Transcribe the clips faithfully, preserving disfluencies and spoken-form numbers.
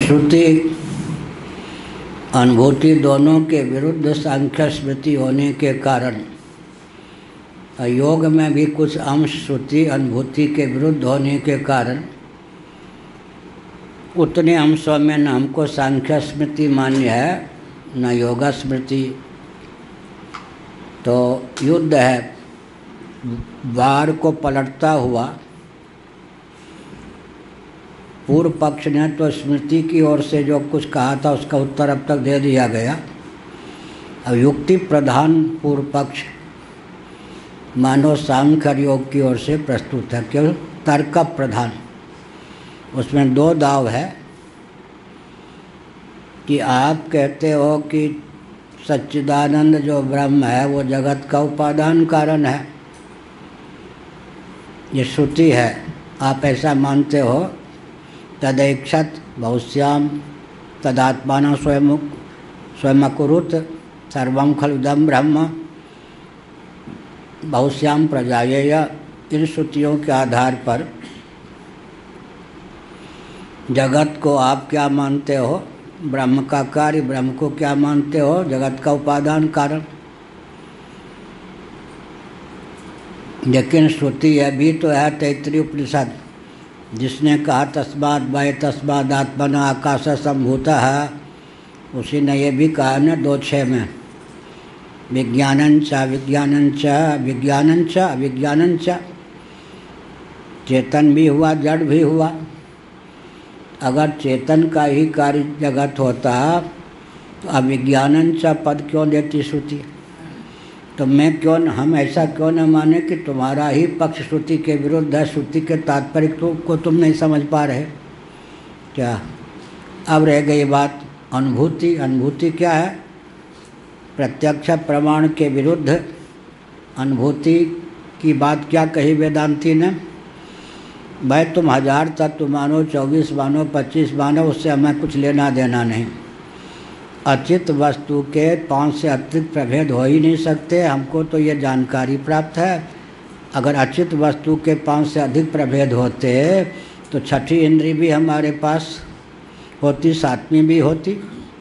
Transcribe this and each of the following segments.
श्रुति अनुभूति दोनों के विरुद्ध सांख्य स्मृति होने के कारण योग में भी कुछ अंश श्रुति अनुभूति के विरुद्ध होने के कारण उतने अंशों में न हमको सांख्य स्मृति मान्य है न योगा स्मृति। तो युद्ध है, वार को पलटता हुआ पूर्व पक्ष ने तो स्मृति की ओर से जो कुछ कहा था उसका उत्तर अब तक दे दिया गया। अब युक्ति प्रधान पूर्व पक्ष मानो सांख्य योग की ओर से प्रस्तुत है, केवल तर्क प्रधान। उसमें दो दाव है कि आप कहते हो कि सच्चिदानंद जो ब्रह्म है वो जगत का उपादान कारण है, ये श्रुति है, आप ऐसा मानते हो। तदैक्षत बहुश्याम तदात्मान स्वयं स्वयंकुरुत सर्वं खलुदं ब्रह्म बहुश्याम प्रजायेय। इन श्रुतियों के आधार पर जगत को आप क्या मानते हो? ब्रह्म का कार्य। ब्रह्म को क्या मानते हो? जगत का उपादान कारण। लेकिन श्रुति यह भी तो है तैत्तिरीय उपनिषद जिसने कहा तस्मात् वै तस्माद् आत्मना आकाश संभूतः है, उसी ने ये भी कहा ना दो छः में, विज्ञानंच विज्ञानंच विज्ञानंच अविज्ञानंच। चेतन भी हुआ जड़ भी हुआ। अगर चेतन का ही कार्य जगत होता तो अविज्ञानंच पद क्यों देती श्रुति? तो मैं क्यों न, हम ऐसा क्यों न माने कि तुम्हारा ही पक्ष श्रुति के विरुद्ध है, श्रुति के तात्पर्य तो, को तुम नहीं समझ पा रहे क्या? अब रह गई बात अनुभूति। अनुभूति क्या है? प्रत्यक्ष प्रमाण के विरुद्ध अनुभूति की बात क्या कही वेदांती ने? भाई तुम हजार तत्व मानो, चौबीस मानो, पच्चीस मानो, उससे हमें कुछ लेना देना नहीं। अचित वस्तु के पांच से अतिरिक्त प्रभेद हो ही नहीं सकते। हमको तो ये जानकारी प्राप्त है। अगर अचित वस्तु के पांच से अधिक प्रभेद होते तो छठी इंद्री भी हमारे पास होती, सातवीं भी होती।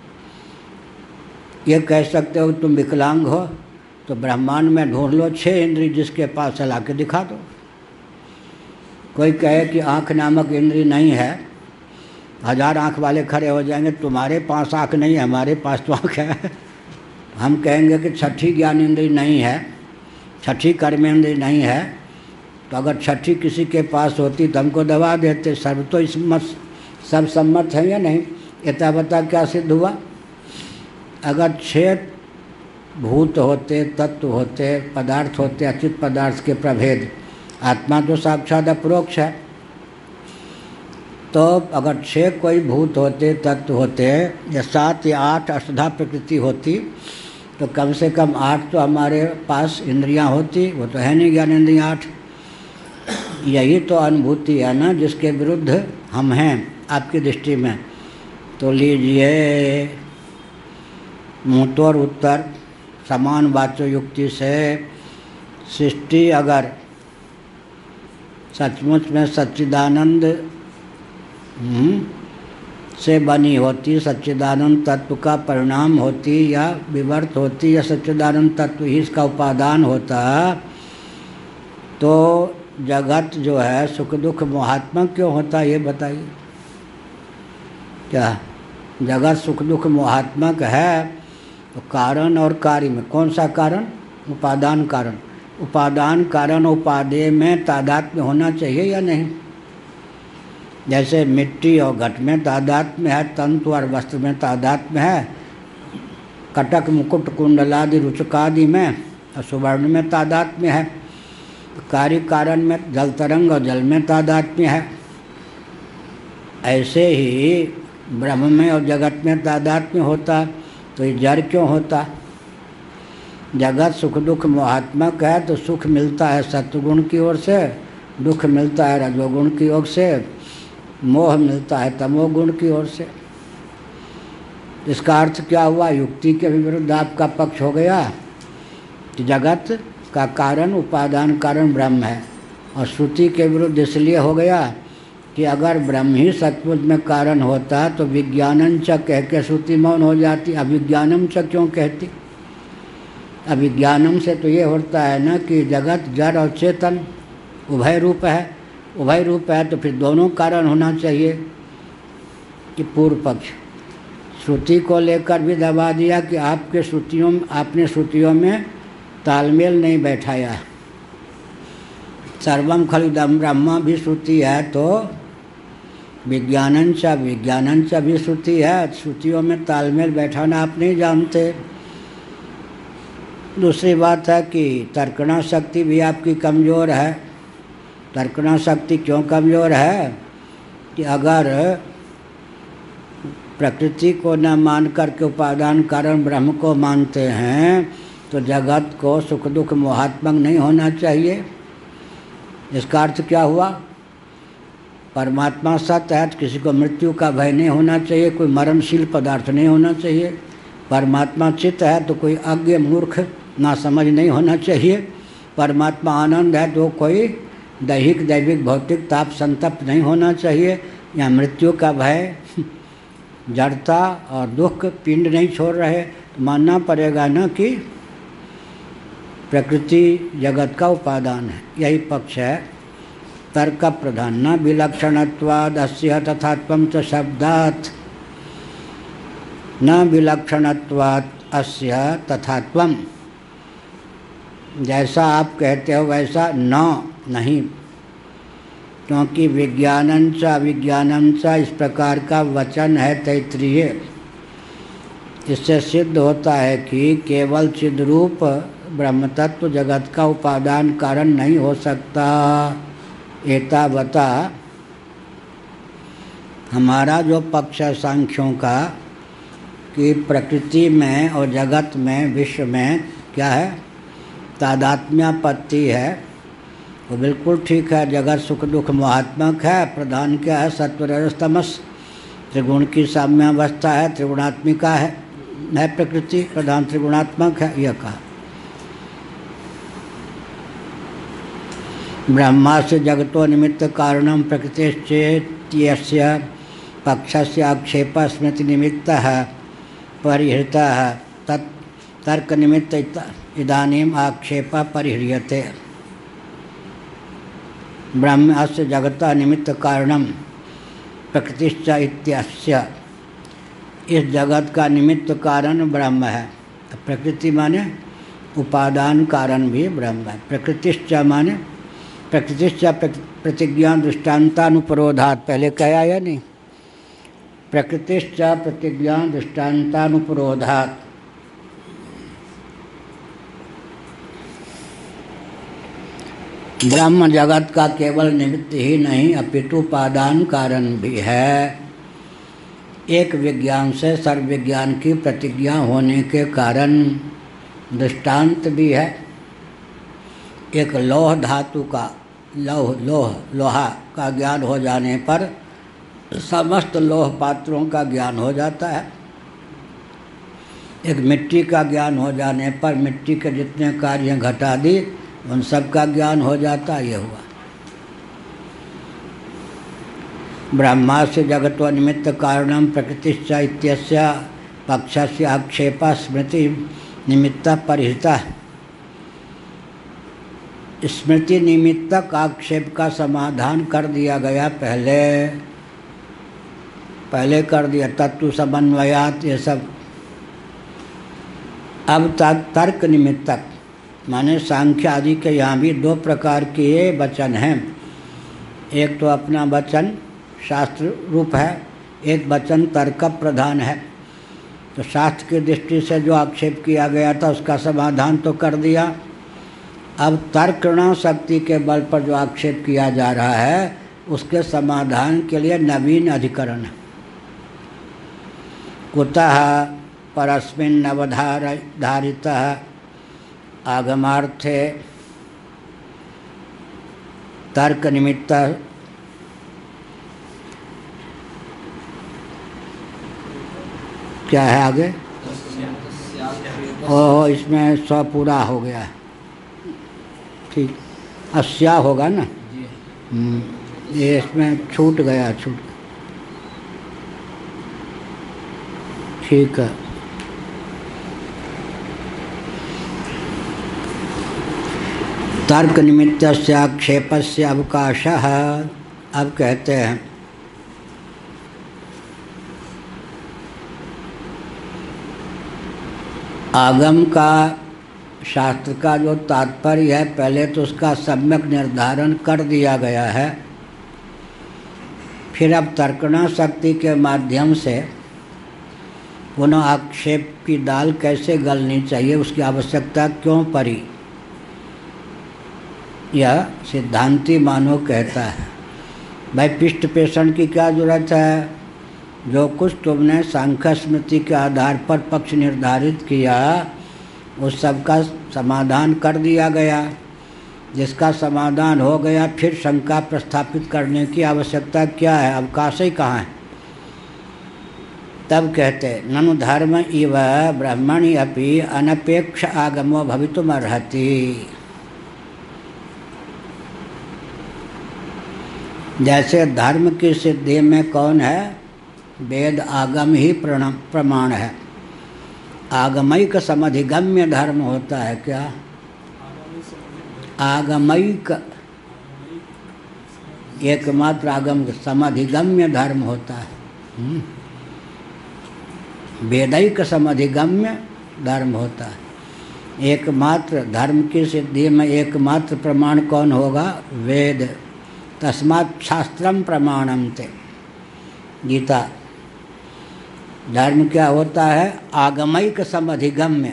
ये कह सकते हो तुम विकलांग हो तो ब्रह्मांड में ढूंढ लो छः इंद्री जिसके पास चला के दिखा दो। कोई कहे कि आँख नामक इंद्री नहीं है, हजार आँख वाले खड़े हो जाएंगे, तुम्हारे पास आँख नहीं है, हमारे पास तो आँख है। हम कहेंगे कि छठी ज्ञान इंद्री नहीं है, छठी कर्मेंद्री नहीं है। तो अगर छठी किसी के पास होती तो हमको दबा देते। सर्व तो इस मत सब सम्मत है या नहीं? इतना बता क्या सिद्ध हुआ? अगर छह भूत होते, तत्व होते, पदार्थ होते, अचित पदार्थ के प्रभेद, आत्मा तो साक्षात अपरोक्ष है। तो अगर छह कोई भूत होते, तत्व होते, या सात या आठ अष्टधा प्रकृति होती तो कम से कम आठ तो हमारे पास इंद्रियां होती। वो तो है नहीं ज्ञानेंद्रियां आठ। यही तो अनुभूति है ना जिसके विरुद्ध हम हैं आपकी दृष्टि में। तो लीजिए मुँहतोड़ उत्तर समान वाच्य युक्ति से सृष्टि अगर सचमुच में सच्चिदानंद से बनी होती, सच्चिदानंद तत्व का परिणाम होती या विवर्त होती या सच्चिदानंद तत्व ही इसका उपादान होता, तो जगत जो है सुख दुख मोहात्मक क्यों होता? ये बताइए। क्या जगत सुख दुख मोहात्मक है? तो कारण और कार्य में कौन सा कारण? उपादान कारण। उपादान कारण उपादेय में तादात्म्य होना चाहिए या नहीं? जैसे मिट्टी और घट में तादात्म्य है, तंतु और वस्त्र में तादात्म्य है, कटक मुकुट कुंडलादि रुचकादि में और सुवर्ण में तादात्म्य है, कार्य कारण में जल तरंग और जल में तादात्म्य है। ऐसे ही ब्रह्म में और जगत में तादात्म्य होता। तो ये जड़ क्यों होता? जगत सुख दुख मोहात्मक है तो सुख मिलता है सत्वगुण की ओर से, दुख मिलता है रजोगुण की ओर से, मोह मिलता है तमोगुण की ओर से। इसका अर्थ क्या हुआ? युक्ति के विरुद्ध आपका पक्ष हो गया कि जगत का कारण उपादान कारण ब्रह्म है, और श्रुति के विरुद्ध इसलिए हो गया कि अगर ब्रह्म ही सचमुच में कारण होता तो विज्ञानम च कह के श्रुति मौन हो जाती, अविज्ञानम च क्यों कहती? अविज्ञानम से तो ये होता है ना कि जगत जड़ और चेतन उभय रूप है, उभय रूप है तो फिर दोनों कारण होना चाहिए। कि पूर्व पक्ष श्रुति को लेकर भी दबा दिया कि आपके श्रुतियों आपने श्रुतियों में तालमेल नहीं बैठाया। सर्वम खलिदम ब्रह्म भी श्रुति है तो विज्ञानंच विज्ञानंच भी श्रुति है, श्रुतियों में तालमेल बैठाना आप नहीं जानते। दूसरी बात है कि तर्कणा शक्ति भी आपकी कमज़ोर है। तर्कणा शक्ति क्यों कमज़ोर है? कि अगर प्रकृति को न मान करके उपादान कारण ब्रह्म को मानते हैं तो जगत को सुख दुख मोहात्मक नहीं होना चाहिए। इसका अर्थ क्या हुआ? परमात्मा सत्य है तो किसी को मृत्यु का भय नहीं होना चाहिए, कोई मरणशील पदार्थ नहीं होना चाहिए। परमात्मा चित्त है तो कोई अज्ञ मूर्ख ना समझ नहीं होना चाहिए। परमात्मा आनंद है तो कोई दैहिक दैविक भौतिक ताप संतप्त नहीं होना चाहिए। या मृत्यु का भय, जड़ता और दुख पिंड नहीं छोड़ रहे तो मानना पड़ेगा ना कि प्रकृति जगत का उपादान है। यही पक्ष है तर्क प्रधान। न विलक्षणत्वाद अस्य तथात्वं च शब्दात्, न विलक्षणत्वाद अस्य तथात्वं, जैसा आप कहते हो वैसा न नहीं, क्योंकि विज्ञानंच अविज्ञानंच इस प्रकार का वचन है तैत्तिरीय। इससे सिद्ध होता है कि केवल चिद्रूप ब्रह्म तत्व जगत का उपादान कारण नहीं हो सकता। एतावता हमारा जो पक्ष है सांख्यों का कि प्रकृति में और जगत में विश्व में क्या है, तादात्म्यापत्ति है, वो बिल्कुल ठीक है। जगत सुख दुख मोहात्मक है। प्रधान क्या है? सत्व रजस तमस, त्रिगुण की साम्यावस्था है, त्रिगुणात्मिका है है प्रकृति, प्रधान त्रिगुणात्मक है। यह कहा ब्रह्मा से जगतो निमित्त कारणम प्रकृतिश्चेत्यस्य पक्षस्य आक्षेप स्मृति निमित्त परिहृत तत् तर्क निमित्त इदानीम आक्षेप परिह्रियते। ब्रह्म अस्य जगता निमित्त कारणम प्रकृतिश्च इत्यस्य, इस जगत का निमित्त कारण ब्रह्म है। प्रकृति माने उपादान कारण भी ब्रह्म है। प्रकृतिश्च माने प्रकृतिश्च प्रतिज्ञा दृष्टान्तानुपरोधात्, पहले कहा या नहीं? प्रकृतिश्च प्रतिज्ञा दृष्टान्तानुपरोधात्, ब्रह्म जगत का केवल निमित्त ही नहीं अपितु उपादान कारण भी है। एक विज्ञान से सर्व विज्ञान की प्रतिज्ञा होने के कारण दृष्टांत भी है। एक लौह धातु का लौह लोह लोहा का ज्ञान हो जाने पर समस्त लोह पात्रों का ज्ञान हो जाता है। एक मिट्टी का ज्ञान हो जाने पर मिट्टी के जितने कार्य घटादी उन सब का ज्ञान हो जाता। ये हुआ ब्रह्मा से जगतो निमित्त कारणम प्रकृतिश्च इत्यस्य पक्षस्य आक्षेप स्मृति निमित्त परिहृता। स्मृति निमित्तक आक्षेप का समाधान कर दिया गया पहले पहले कर दिया तत्व समन्वयात ये सब। अब तर्क निमित्तक माने सांख्य आदि के यहाँ भी दो प्रकार के वचन हैं। एक तो अपना वचन शास्त्र रूप है, एक वचन तर्क प्रधान है। तो शास्त्र की दृष्टि से जो आक्षेप किया गया था उसका समाधान तो कर दिया। अब तर्कणा शक्ति के बल पर जो आक्षेप किया जा रहा है उसके समाधान के लिए नवीन अधिकरण। कुतः परस्मिन् अवधारितः आगमार्थे तर्क निमित्त क्या है आगे? ओह, इसमें सौ पूरा हो गया। ठीक, अस्या होगा ना। ये इसमें छूट गया, छूट। ठीक है। तर्क निमित्तस्य आक्षेपस्य अवकाशः। अब कहते हैं आगम का, शास्त्र का जो तात्पर्य है, पहले तो उसका सम्यक निर्धारण कर दिया गया है। फिर अब तर्कणा शक्ति के माध्यम से पुनः आक्षेप की दाल कैसे गलनी चाहिए, उसकी आवश्यकता क्यों पड़ी, यह सिद्धांती मानव कहता है। भाई पिष्ट पेषण की क्या जरूरत है? जो कुछ तुमने सांख्य स्मृति के आधार पर पक्ष निर्धारित किया उस सब का समाधान कर दिया गया। जिसका समाधान हो गया, फिर शंका प्रस्थापित करने की आवश्यकता क्या है? अवकाश ही कहाँ है? तब कहते ननु धर्म इव ब्रह्मणि अपि अनपेक्ष आगमो भवितुमर्हति। जैसे धर्म की सिद्धि में कौन है? वेद आगम ही प्रमाण है। आगमैक समधिगम्य धर्म होता है। क्या? आगमैक, एकमात्र आगम समधिगम्य धर्म होता है। वेदैक समधिगम्य धर्म होता है। एकमात्र धर्म की सिद्धि में एकमात्र प्रमाण कौन होगा? वेद। तस्मात् शास्त्रम प्रमाणम ते। गीता। धर्म क्या होता है? आगमैक समधिगम्य।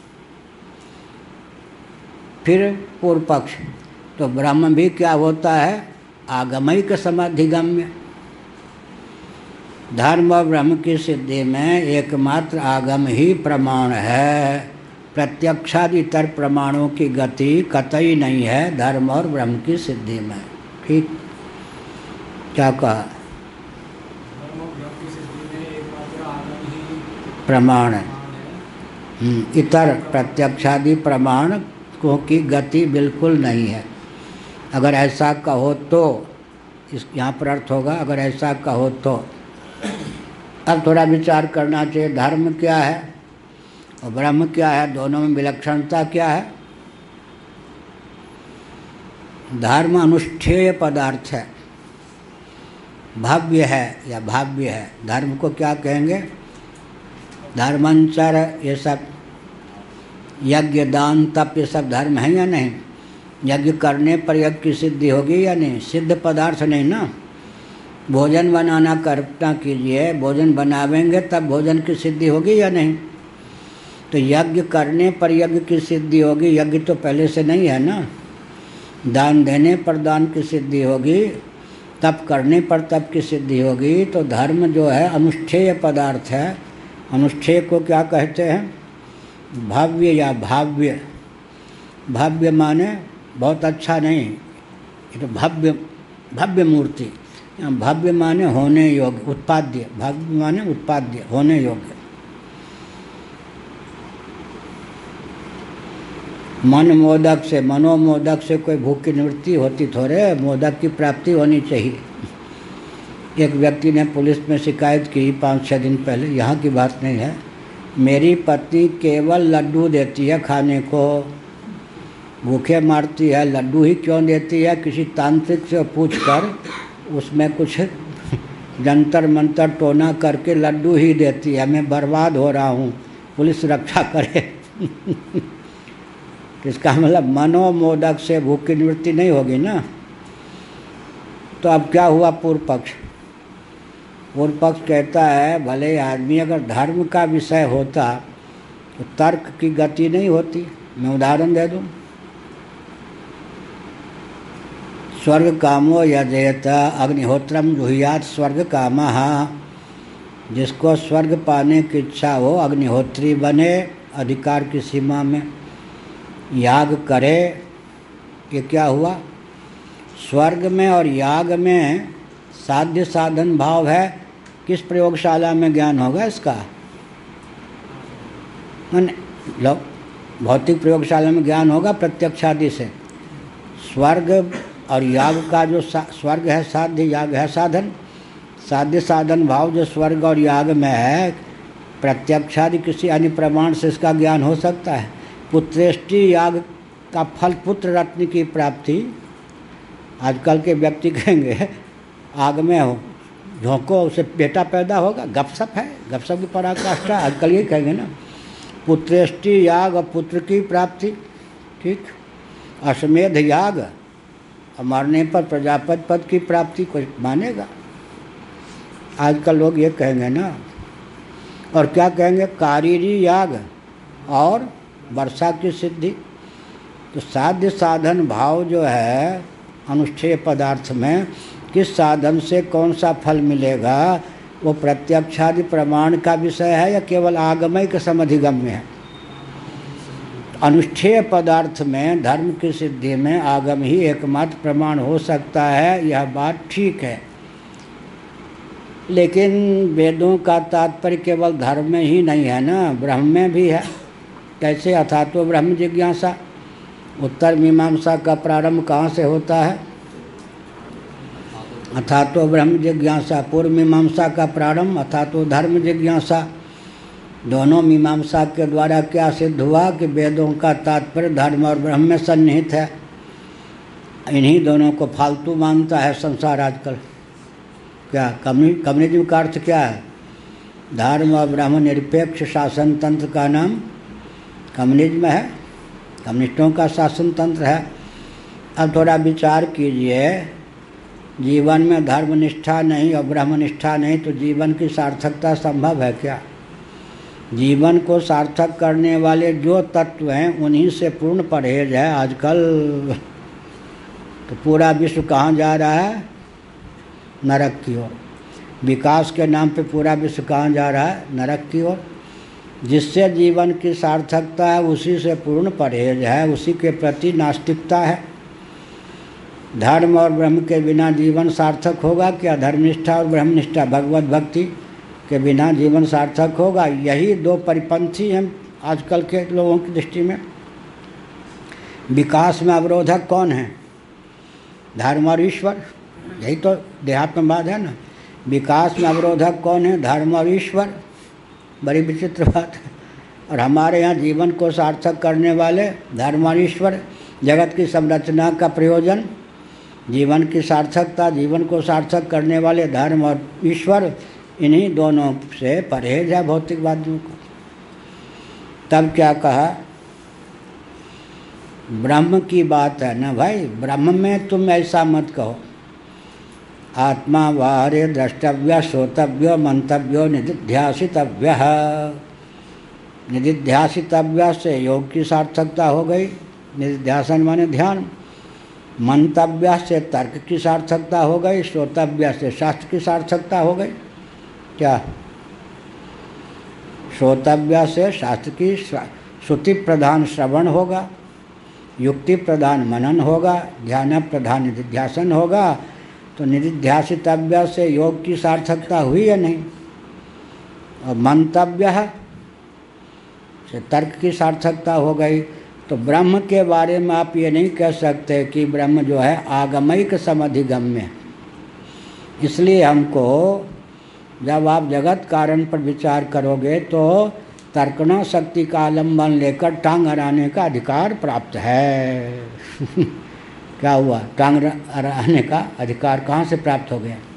फिर पूर्व पक्ष, तो ब्रह्म भी क्या होता है? आगमैक समधिगम्य। धर्म और ब्रह्म की सिद्धि में एकमात्र आगम ही प्रमाण है। प्रत्यक्षादितर प्रमाणों की गति कतई नहीं है धर्म और ब्रह्म की सिद्धि में। ठीक? क्या कहा? प्रमाण है। इतर प्रत्यक्षादि प्रमाण को की गति बिल्कुल नहीं है। अगर ऐसा कहो तो, इस यहाँ पर अर्थ होगा अगर ऐसा कहो तो। अब थोड़ा विचार करना चाहिए, धर्म क्या है और ब्रह्म क्या है, दोनों में विलक्षणता क्या है? धर्म अनुष्ठेय पदार्थ है, भव्य है या भाव्य है। धर्म को क्या कहेंगे? धर्मांचर, ये सब यज्ञ दान तप ये सब धर्म है या नहीं? यज्ञ करने पर यज्ञ की सिद्धि होगी या नहीं? सिद्ध पदार्थ नहीं ना। भोजन बनाना कल्पना कीजिए, भोजन बनावेंगे तब भोजन की सिद्धि होगी या नहीं? तो यज्ञ करने पर यज्ञ की सिद्धि होगी, यज्ञ तो पहले से नहीं है ना। दान देने पर दान की सिद्धि होगी, तप करने पर तप की सिद्धि होगी। तो धर्म जो है अनुष्ठेय पदार्थ है। अनुष्ठेय को क्या कहते हैं? भव्य या भाव्य। भव्य माने बहुत अच्छा नहीं, ये तो भव्य भव्य मूर्ति। भव्य माने होने योग्य, उत्पाद्य। भव्य माने उत्पाद्य, होने योग्य। मन मोदक से, मनोमोदक से कोई भूख की निवृत्ति होती थोड़े, मोदक की प्राप्ति होनी चाहिए। एक व्यक्ति ने पुलिस में शिकायत की पाँच छः दिन पहले, यहाँ की बात नहीं है, मेरी पत्नी केवल लड्डू देती है खाने को, भूखे मारती है, लड्डू ही क्यों देती है? किसी तांत्रिक से पूछकर उसमें कुछ जंतर मंतर टोना करके लड्डू ही देती है, मैं बर्बाद हो रहा हूँ, पुलिस रक्षा करे। इसका मतलब मनोमोदक से भूख की निवृत्ति नहीं होगी ना। तो अब क्या हुआ? पूर्व पक्ष पूर्व पक्ष कहता है भले आदमी अगर धर्म का विषय होता तो तर्क की गति नहीं होती। मैं उदाहरण दे दूं, स्वर्ग कामो यजेत अग्निहोत्रम जुहुयात स्वर्ग कामः। जिसको स्वर्ग पाने की इच्छा हो अग्निहोत्री बने, अधिकार की सीमा में याग करे। ये क्या हुआ? स्वर्ग में और याग में साध्य साधन भाव है। किस प्रयोगशाला में ज्ञान होगा इसका? भौतिक प्रयोगशाला में ज्ञान होगा प्रत्यक्षादि से। स्वर्ग और याग का जो स्वर्ग है साध्य, याग है साधन। साध्य साधन भाव जो स्वर्ग और याग में है, प्रत्यक्षादि किसी अन्य प्रमाण से इसका ज्ञान हो सकता है। पुत्रेष्टि याग का फल पुत्र रत्न की प्राप्ति। आजकल के व्यक्ति कहेंगे आग में हो झोंको उसे बेटा पैदा होगा, गपशप है, गपशप की पराकाष्ठा। आजकल ये कहेंगे ना, पुत्रेष्टि याग और पुत्र की प्राप्ति, ठीक। अश्वमेध याग और मरने पर प्रजापति पद की प्राप्ति, कोई मानेगा? आजकल लोग ये कहेंगे ना। और क्या कहेंगे? कारीरी याग और वर्षा की सिद्धि। तो साध्य साधन भाव जो है अनुष्ठेय पदार्थ में, किस साधन से कौन सा फल मिलेगा, वो प्रत्यक्षादि प्रमाण का विषय है या केवल आगमय के समधिगम्य है? अनुष्ठेय पदार्थ में धर्म की सिद्धि में आगम ही एकमात्र प्रमाण हो सकता है, यह बात ठीक है। लेकिन वेदों का तात्पर्य केवल धर्म में ही नहीं है ना, ब्रह्म में भी है। कैसे? अथातो ब्रह्म जिज्ञासा। उत्तर मीमांसा का प्रारंभ कहाँ से होता है? अथातो ब्रह्म जिज्ञासा। पूर्व मीमांसा का प्रारंभ अथातो धर्म जिज्ञासा। दोनों मीमांसा के द्वारा क्या सिद्ध हुआ कि वेदों का तात्पर्य धर्म और ब्रह्म में सन्निहित है। इन्हीं दोनों को फालतू मानता है संसार आजकल। क्या कम्युनि कम्युनिज्म का अर्थ क्या है? धर्म और ब्रह्म निरपेक्ष शासन तंत्र का नाम कम्युनिज्म है, कम्युनिस्टों का शासन तंत्र है। अब थोड़ा विचार कीजिए, जीवन में धर्मनिष्ठा नहीं और ब्रह्मनिष्ठा नहीं तो जीवन की सार्थकता संभव है क्या? जीवन को सार्थक करने वाले जो तत्व हैं उन्हीं से पूर्ण परहेज है आजकल। तो पूरा विश्व कहाँ जा रहा है? नरक की ओर। विकास के नाम पे पूरा विश्व कहाँ जा रहा है? नरक की ओर। जिससे जीवन की सार्थकता है उसी से पूर्ण परहेज है, उसी के प्रति नास्तिकता है। धर्म और ब्रह्म के बिना जीवन सार्थक होगा क्या? धर्मनिष्ठा और ब्रह्मनिष्ठा, भगवत भक्ति के बिना जीवन सार्थक होगा? यही दो परिपंथी हैं आजकल के लोगों की दृष्टि में। विकास में अवरोधक कौन है? धर्म और ईश्वर। यही तो देहात्मवाद है ना। विकास में अवरोधक कौन है? धर्म और ईश्वर। बड़ी विचित्र बात है। और हमारे यहाँ जीवन को सार्थक करने वाले धर्म और ईश्वर। जगत की संरचना का प्रयोजन, जीवन की सार्थकता, जीवन को सार्थक करने वाले धर्म और ईश्वर, इन्हीं दोनों से परहेज है भौतिकवादियों को। तब क्या कहा? ब्रह्म की बात है ना भाई, ब्रह्म में तुम ऐसा मत कहो। आत्मा वारे द्रष्टव्य श्रोतव्य मंतव्यो निधिध्यासितव्य। निधिध्यासितव्य से योग की सार्थकता हो गई, निधिध्यासन माने ध्यान। मंतव्य से तर्क की सार्थकता हो गई, श्रोतव्य से शास्त्र की सार्थकता हो गई। क्या? श्रोतव्य से शास्त्र की श्रुति प्रधान श्रवण होगा, युक्ति प्रधान मनन होगा, ध्यान प्रधान निधिध्यासन होगा। तो निधिध्यासितव्य से योग की सार्थकता हुई या नहीं? और मंतव्य से तर्क की सार्थकता हो गई। तो ब्रह्म के बारे में आप ये नहीं कह सकते कि ब्रह्म जो है आगमयिक समधिगम्य। इसलिए हमको जब आप जगत कारण पर विचार करोगे तो तर्कना शक्ति का आलम्बन लेकर टांग अड़ाने का अधिकार प्राप्त है। क्या हुआ? टांग अड़ाने का अधिकार कहाँ से प्राप्त हो गया?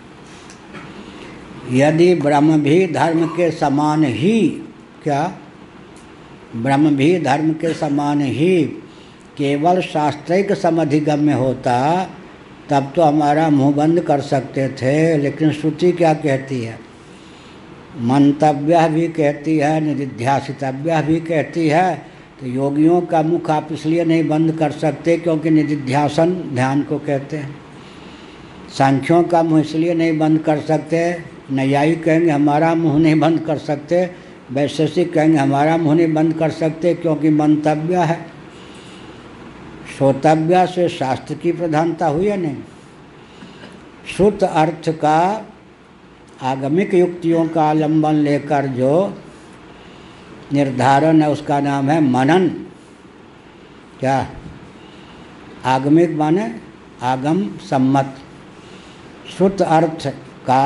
यदि ब्रह्म भी धर्म के समान ही, क्या ब्रह्म भी धर्म के समान ही केवल शास्त्रिक समधिगम्य होता तब तो हमारा मुंह बंद कर सकते थे। लेकिन श्रुति क्या कहती है? मंतव्य भी कहती है, निधिध्यासितव्य भी कहती है। तो योगियों का मुख आप इसलिए नहीं बंद कर सकते क्योंकि निधिध्यासन ध्यान को कहते हैं। सांख्यों का मुँह इसलिए नहीं बंद कर सकते, न्यायिक कहेंगे हमारा मुँह नहीं बंद कर सकते, वैशेषिक कहेंगे हमारा मुँह नहीं बंद कर सकते क्योंकि मंतव्य है। श्रोतव्य से शास्त्र की प्रधानता हुई है नहीं। श्रुत अर्थ का आगमिक युक्तियों का आलंबन लेकर जो निर्धारण है उसका नाम है मनन। क्या? आगमिक माने आगम सम्मत। श्रुत अर्थ का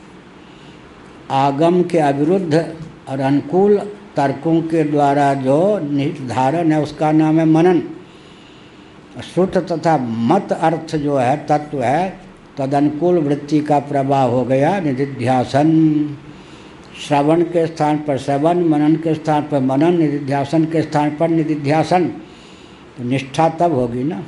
आगम के अविरुद्ध और अनुकूल तर्कों के द्वारा जो निर्धारण है उसका नाम है मनन। श्रुत तथा मत अर्थ जो है तत्व है तदनुकूल वृत्ति का प्रवाह हो गया निधिध्यासन। श्रवण के स्थान पर श्रवण, मनन के स्थान पर मनन, निधिध्यासन के स्थान पर निधिध्यासन। तो निष्ठा तब होगी ना।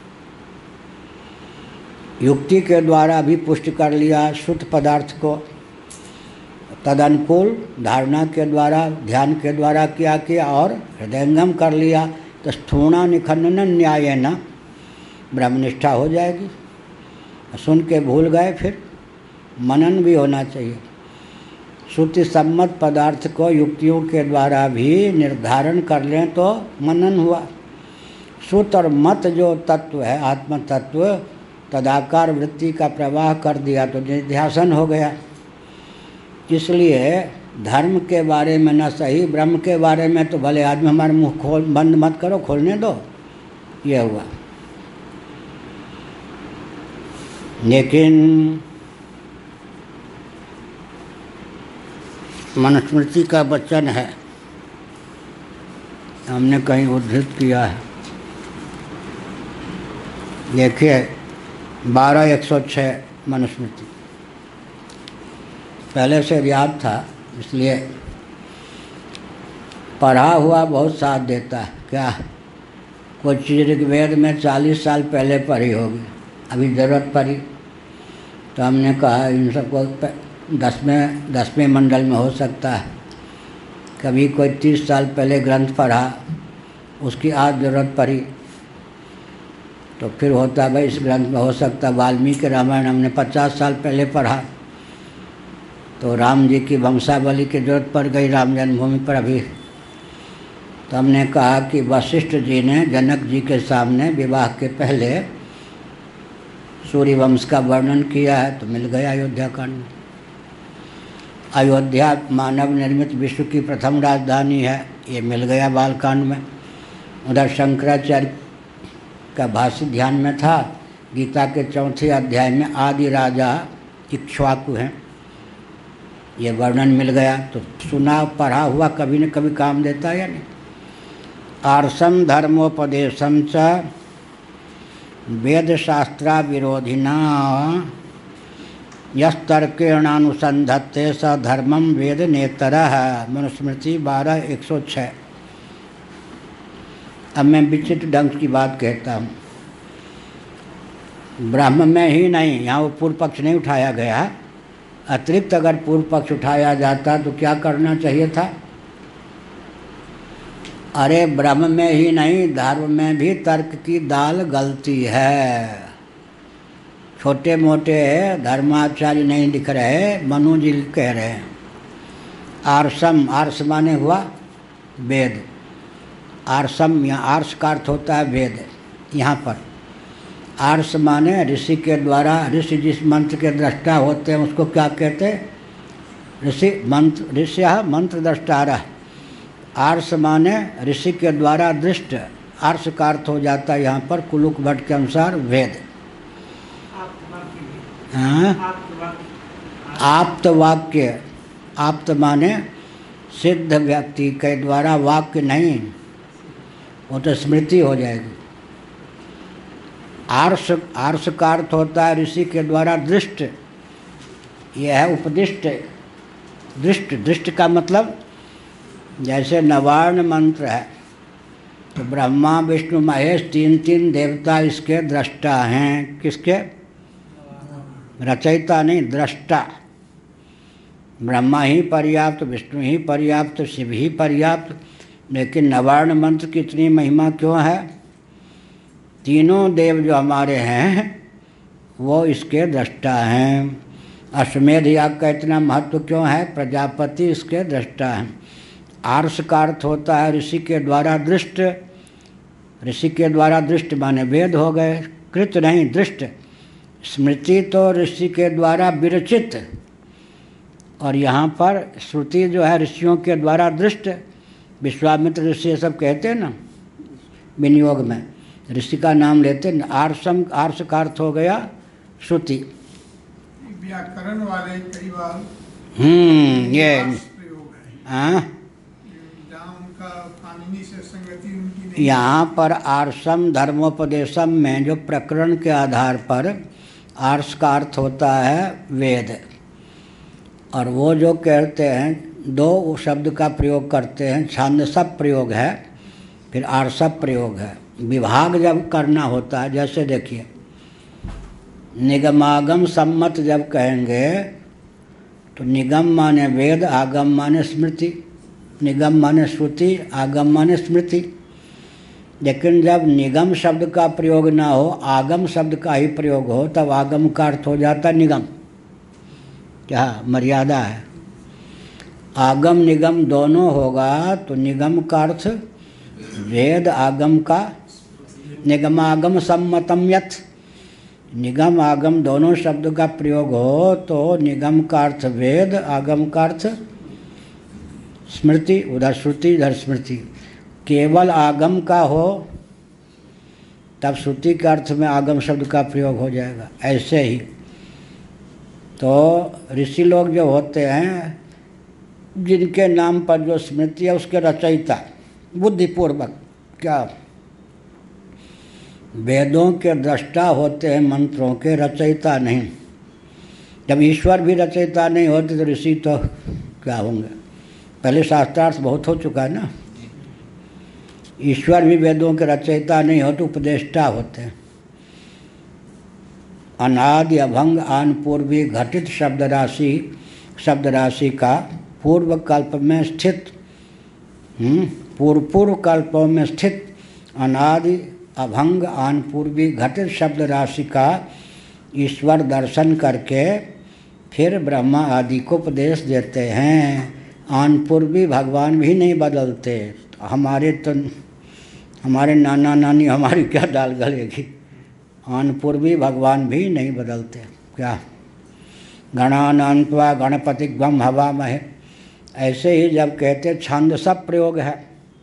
युक्ति के द्वारा भी पुष्ट कर लिया श्रुत पदार्थ को, तदनुकूल धारणा के द्वारा ध्यान के द्वारा क्या किया और हृदयंगम कर लिया तो स्थूणा निखंडन न्याय न ब्रह्मनिष्ठा हो जाएगी। सुन के भूल गए फिर मनन भी होना चाहिए। श्रुति सम्मत पदार्थ को युक्तियों के द्वारा भी निर्धारण कर लें तो मनन हुआ। श्रुत और मत जो तत्व है आत्म तत्व तदाकार वृत्ति का प्रवाह कर दिया तो निध्यासन हो गया। इसलिए धर्म के बारे में न सही, ब्रह्म के बारे में तो भले आदमी हमारे मुंह खोल बंद मत करो, खोलने दो, ये हुआ। लेकिन मनुस्मृति का वचन है, हमने कहीं उद्धृत किया है, देखिए बारह एक सौ छः मनुस्मृति। पहले से याद था इसलिए पढ़ा हुआ बहुत साथ देता है। क्या कोई चीज़ ऋग्वेद में चालीस साल पहले पढ़ी होगी, अभी ज़रूरत पड़ी तो हमने कहा इन सबको दसवें दसवें मंडल में हो सकता है। कभी कोई तीस साल पहले ग्रंथ पढ़ा, उसकी आज ज़रूरत पड़ी तो फिर होता भाई इस ग्रंथ में हो सकता। वाल्मीकि रामायण हमने पचास साल पहले पढ़ा तो राम जी की वंशावली की जरूरत पड़ गई राम जन्मभूमि पर अभी। तो हमने कहा कि वशिष्ठ जी ने जनक जी के सामने विवाह के पहले सूर्य वंश का वर्णन किया है तो मिल गया अयोध्या कांड में। अयोध्या मानव निर्मित विश्व की प्रथम राजधानी है, ये मिल गया बालकांड में। उधर शंकराचार्य का भाष्य ध्यान में था, गीता के चौथे अध्याय में आदि राजा इक्ष्वाकु हैं, ये वर्णन मिल गया। तो सुना पढ़ा हुआ कभी न कभी काम देता है या नहीं। आर्षम धर्मोपदेशम च वेद शास्त्रा विरोधिना यस्तर्केणानुसंधत्ते स धर्मम वेद नेतरः। मनुस्मृति बारह एक सौ छः। अब मैं विचित्र ढंग की बात कहता हूँ। ब्रह्म में ही नहीं, यहाँ वो पूर्व पक्ष नहीं उठाया गया, अतिरिक्त अगर पूर्व पक्ष उठाया जाता तो क्या करना चाहिए था? अरे ब्रह्म में ही नहीं, धर्म में भी तर्क की दाल गलती है। छोटे मोटे धर्माचार्य नहीं लिख रहे, मनु जी कह रहे हैं। आर्षम, आर्ष माने हुआ वेद। आर्षम या आर्ष का अर्थ होता है वेद। यहाँ पर आर्ष माने ऋषि के द्वारा, ऋषि जिस मंत्र के दृष्टा होते हैं उसको क्या कहते हैं? ऋषि मंत्र, ऋषि मंत्र दृष्टारः। आर्ष माने ऋषि के द्वारा दृष्ट। आर्ष का अर्थ हो जाता है यहाँ पर कुलुक भट्ट के अनुसार वेद। आप्त वाक्य, आप्त माने सिद्ध व्यक्ति के द्वारा वाक्य नहीं, वो तो स्मृति हो जाएगी। आर्ष, आर्ष का अर्थ होता है ऋषि के द्वारा दृष्ट, यह है उपदिष्ट। दृष्ट, दृष्ट का मतलब जैसे नवार्ण मंत्र है तो ब्रह्मा विष्णु महेश तीन तीन देवता इसके दृष्टा हैं। किसके? रचयिता नहीं, दृष्टा। ब्रह्मा ही पर्याप्त, विष्णु ही पर्याप्त, शिव ही पर्याप्त। लेकिन नवार्ण मंत्र की इतनी महिमा क्यों है? तीनों देव जो हमारे हैं वो इसके दृष्टा हैं। अश्वमेध याग का इतना महत्व क्यों है? प्रजापति इसके दृष्टा हैं। आर्ष का अर्थ होता है ऋषि के द्वारा दृष्ट। ऋषि के द्वारा दृष्ट माने वेद हो गए, कृत नहीं दृष्ट। स्मृति तो ऋषि के द्वारा विरचित, और यहाँ पर श्रुति जो है ऋषियों के द्वारा दृष्ट। विश्वामित्र ऋषि सब कहते हैं ना विनियोग में, ऋषि का नाम लेते। आर्षम, आर्ष का अर्थ हो गया श्रुति। व्याकरण वाले कई बार हम्म ये प्रयोग है। हाँ, जहाँ उनका पाणिनि से संगति उनकी नहीं। यहाँ पर आर्षम धर्मोपदेशम में जो प्रकरण के आधार पर आर्ष का अर्थ होता है वेद, और वो जो कहते हैं दो शब्द का प्रयोग करते हैं, छांदसप प्रयोग है, फिर आर्षप प्रयोग है। विभाग जब करना होता है, जैसे देखिए निगमागम सम्मत जब कहेंगे तो निगम माने वेद, आगम माने स्मृति, निगम माने श्रुति, आगम माने स्मृति। लेकिन जब निगम शब्द का प्रयोग ना हो, आगम शब्द का ही प्रयोग हो, तब आगम का अर्थ हो जाता निगम। क्या मर्यादा है? आगम निगम दोनों होगा तो निगम का अर्थ वेद, आगम का निगमागम सम्मतम यत्, निगम आगम दोनों शब्द का प्रयोग हो तो निगम का अर्थ वेद, आगम का अर्थ स्मृति, उधर श्रुति इधर स्मृति। केवल आगम का हो तब श्रुति के अर्थ में आगम शब्द का प्रयोग हो जाएगा। ऐसे ही तो ऋषि लोग जो होते हैं, जिनके नाम पर जो स्मृति है उसके रचयिता, बुद्धिपूर्वक, क्या वेदों के दृष्टा होते हैं, मंत्रों के रचयिता नहीं। जब ईश्वर भी रचयिता नहीं होते तो ऋषि तो क्या होंगे? पहले शास्त्रार्थ बहुत हो चुका है ना। ईश्वर भी वेदों के रचयिता नहीं होते, उपदेष्टा होते हैं। अनादि अभंग आन पूर्वी घटित शब्द राशि, शब्द राशि का पूर्व कल्प में स्थित, पूर्व पूर्व कल्पों में स्थित अनादि अभंग आन पूर्वी घटित शब्द राशि का ईश्वर दर्शन करके फिर ब्रह्मा आदि को उपदेश देते हैं। आन पूर्वी भगवान भी नहीं बदलते। हमारे तो हमारे नाना नानी हमारी क्या दाल गलेगी। आन पूर्वी भगवान भी नहीं बदलते। क्या गणानान्त्वा गणपति ग्वम हवामहे, ऐसे ही जब कहते छंद सब प्रयोग है।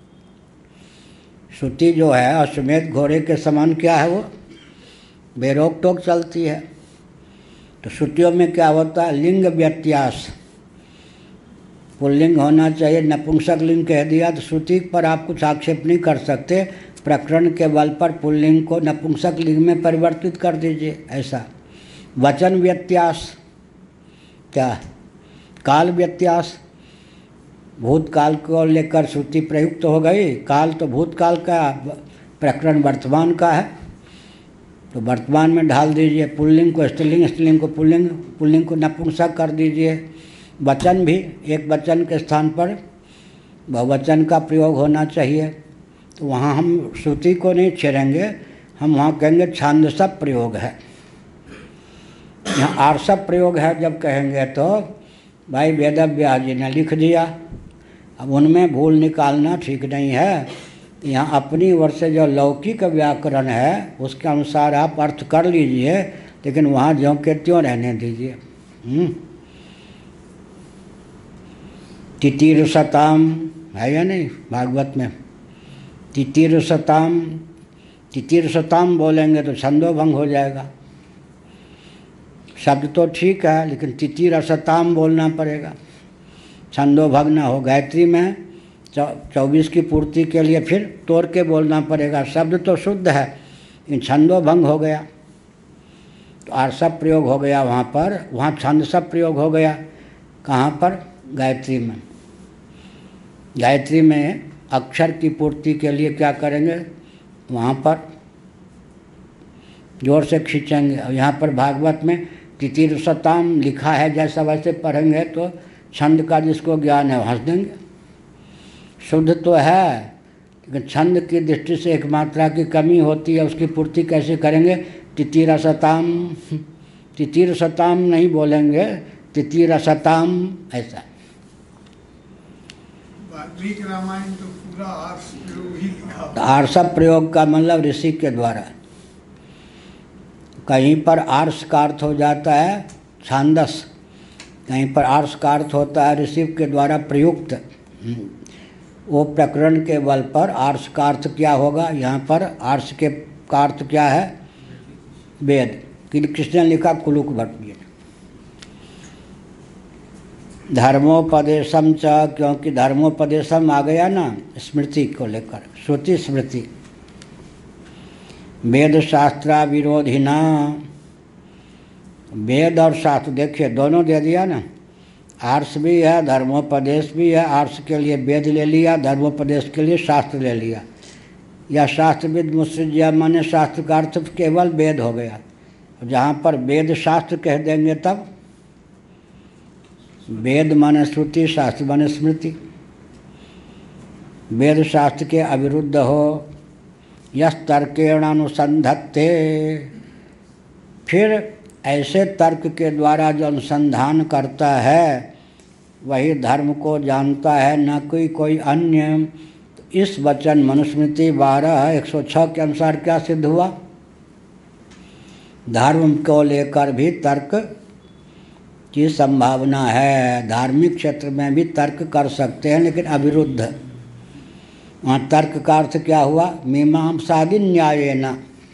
श्रुति जो है अश्वमेध घोड़े के समान क्या है, वो बेरोक टोक चलती है। तो श्रुतियों में क्या होता है? लिंग व्यत्यास, पुल्लिंग होना चाहिए, नपुंसक लिंग कह दिया तो श्रुति पर आप कुछ आक्षेप नहीं कर सकते। प्रकरण के बल पर पुल्लिंग को नपुंसक लिंग में परिवर्तित कर दीजिए, ऐसा। वचन व्यत्यास, क्या काल व्यत्यास, भूतकाल को लेकर श्रुति प्रयुक्त हो गई। काल तो भूतकाल का, प्रकरण वर्तमान का है, तो वर्तमान में ढाल दीजिए। पुल्लिंग को स्त्रीलिंग, स्त्रीलिंग को पुल्लिंग, पुल्लिंग को नपुंसक कर दीजिए। वचन भी एक वचन के स्थान पर बहुवचन का प्रयोग होना चाहिए। तो वहाँ हम श्रुति को नहीं छेड़ेंगे, हम वहाँ कहेंगे छांदसप प्रयोग है। यहाँ आर्षप प्रयोग है जब कहेंगे तो भाई वेद व्यास जी ने लिख दिया, अब उनमें भूल निकालना ठीक नहीं है। यहाँ अपनी ओर से जो लौकिक व्याकरण है उसके अनुसार आप अर्थ कर लीजिए, लेकिन वहाँ ज्यों के त्यों रहने दीजिए। तितीरसताम है या नहीं भागवत में? तितीरसताम, तितीरसताम बोलेंगे तो छंदोभंग हो जाएगा। शब्द तो ठीक है, लेकिन तितीरसताम बोलना पड़ेगा, छंदोभंग ना हो। गायत्री में चौबीस की पूर्ति के लिए फिर तोड़ के बोलना पड़ेगा। शब्द तो शुद्ध है, लेकिन छंदोभंग हो गया तो आर्षप प्रयोग हो गया वहाँ पर, वहाँ छंद सब प्रयोग हो गया। कहाँ पर? गायत्री में। गायत्री में अक्षर की पूर्ति के लिए क्या करेंगे? वहाँ पर जोर से खींचेंगे। और यहाँ पर भागवत में तितीरसताम लिखा है, जैसा वैसे पढ़ेंगे तो छंद का जिसको ज्ञान है हंस देंगे। शुद्ध तो है, लेकिन छंद की दृष्टि से एक मात्रा की कमी होती है, उसकी पूर्ति कैसे करेंगे? तितीरसताम, तितीरसताम नहीं बोलेंगे, तितीरसताम ऐसा। वाल्मीकि रामायण तो पूरा आर्ष प्रयोग ही लिखा। आर्षप प्रयोग का मतलब ऋषि के द्वारा। कहीं पर आर्ष का अर्थ हो जाता है छांदस, कहीं पर आर्ष का अर्थ होता है ऋषि के द्वारा प्रयुक्त। वो प्रकरण के बल पर आर्ष का अर्थ क्या होगा? यहाँ पर आर्ष के का अर्थ क्या है? वेद। किसने लिखा? कुलुक भट्ट जी ने। धर्मोपदेशम च, क्योंकि धर्मोपदेशम आ गया ना स्मृति को लेकर, श्रुति स्मृति। वेद शास्त्रा विरोधिना, वेद और शास्त्र देखिए दोनों दे दिया ना, आर्ष भी है धर्मोपदेश भी है। आर्ष के लिए वेद ले लिया, धर्मोपदेश के लिए शास्त्र ले लिया। या शास्त्रविद मुसृज्य माने शास्त्र का अर्थ केवल वेद हो गया। जहाँ पर वेद शास्त्र कह देंगे तब वेद माने श्रुति, शास्त्र माने स्मृति। वेद शास्त्र के अविरुद्ध हो, यस तर्केण अनुसंधत्ते, फिर ऐसे तर्क के द्वारा जो अनुसंधान करता है वही धर्म को जानता है, न कोई कोई अन्य। इस वचन मनुस्मृति बारह एक सौ छः के अनुसार क्या सिद्ध हुआ? धर्म को लेकर भी तर्क की संभावना है। धार्मिक क्षेत्र में भी तर्क कर सकते हैं, लेकिन अविरुद्ध। वहाँ तर्क का अर्थ क्या हुआ? मीमांसादि न्यायेन।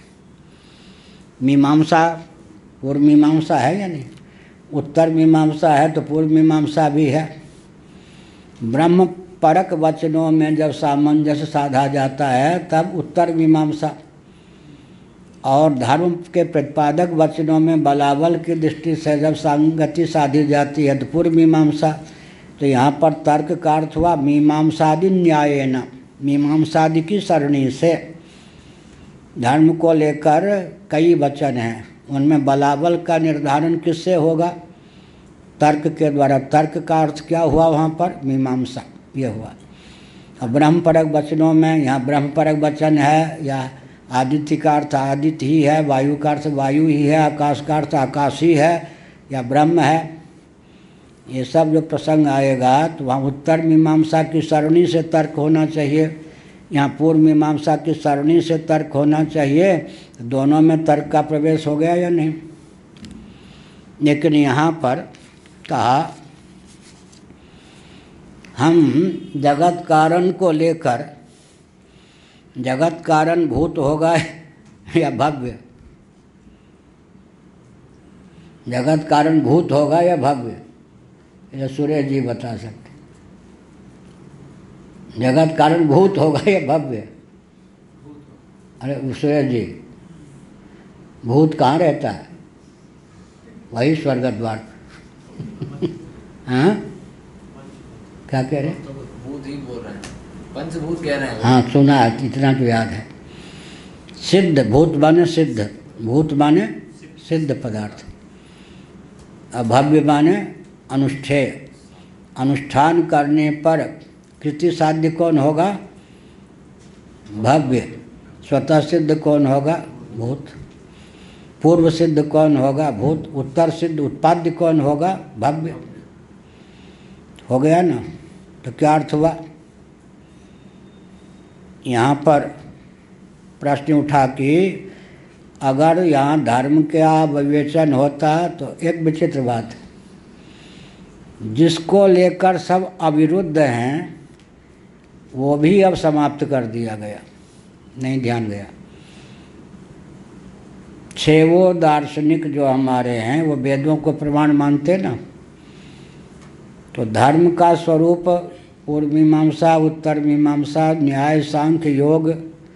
मीमांसा पूर्व मीमांसा है या नहीं? उत्तर मीमांसा है तो पूर्व मीमांसा भी है। ब्रह्म परक वचनों में जब सामंजस्य साधा जाता है तब उत्तर मीमांसा, और धर्म के प्रतिपादक वचनों में बलाबल की दृष्टि से जब संगति साधी जाती है तो पूर्व मीमांसा। तो यहाँ पर तर्क का अर्थ हुआ मीमांसादि न्यायेन, मीमांसादि की सरणी से। धर्म को लेकर कई वचन हैं, उनमें बलाबल का निर्धारण किससे होगा? तर्क के द्वारा। तर्क का अर्थ क्या हुआ वहाँ पर? मीमांसा, ये हुआ। अब ब्रह्मपरक वचनों में, यहाँ ब्रह्मपरक वचन है या आदित्य का अर्थ आदित्य ही है, वायु का अर्थ वायु ही है, आकाश का अर्थ आकाश ही है या ब्रह्म है, ये सब जो प्रसंग आएगा तो वहाँ उत्तर मीमांसा की सरणी से तर्क होना चाहिए, यहाँ पूर्व मीमांसा की सरणी से तर्क होना चाहिए। दोनों में तर्क का प्रवेश हो गया या नहीं? लेकिन यहाँ पर कहा हम जगत कारण को लेकर, जगत कारण भूत होगा या भव्य? जगत कारण भूत होगा या भव्य? ये सुरेश जी बता सकते। जगत कारण भूत होगा या भव्य? अरे सुरेश जी, भूत कहाँ रहता है? वही स्वर्ग द्वार। हाँ क्या कह रहे? भूत ही बोल रहे हैं, पंचभूत कह रहे हैं। हाँ सुना है, इतना तो याद है। सिद्ध, भूत माने सिद्ध, भूत माने सिद्ध पदार्थ। अभव्य माने अनुष्ठेय, अनुष्ठान करने पर कृति साध्य कौन होगा? भव्य। स्वतः सिद्ध कौन होगा? भूत। पूर्व सिद्ध कौन होगा? भूत। उत्तर सिद्ध उत्पाद्य कौन होगा? भव्य। हो गया ना? तो क्या अर्थ हुआ? यहाँ पर प्रश्न उठा कि अगर यहाँ धर्म का विवेचन होता तो एक विचित्र बात, जिसको लेकर सब अविरुद्ध हैं वो भी अब समाप्त कर दिया गया, नहीं ध्यान गया। छह वो दार्शनिक जो हमारे हैं वो वेदों को प्रमाण मानते ना, तो धर्म का स्वरूप पूर्व मीमांसा, उत्तर मीमांसा, न्याय, सांख्य, योग,